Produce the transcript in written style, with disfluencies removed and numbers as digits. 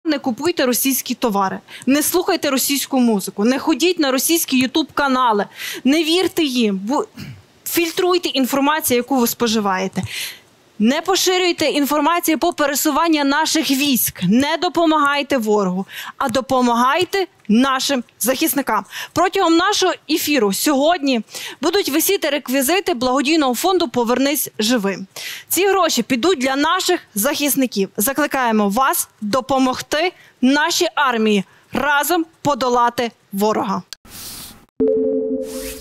Не купуйте російські товари, не слухайте російську музику, не ходіть на російські ютуб-канали, не вірте їм, фільтруйте інформацію, яку ви споживаєте. Не поширюйте інформацію по пересуванню наших військ, не допомагайте ворогу, а допомагайте нашим захисникам. Протягом нашого ефіру сьогодні будуть висіти реквізити благодійного фонду «Повернись живим». Ці гроші підуть для наших захисників. Закликаємо вас допомогти нашій армії разом подолати ворога.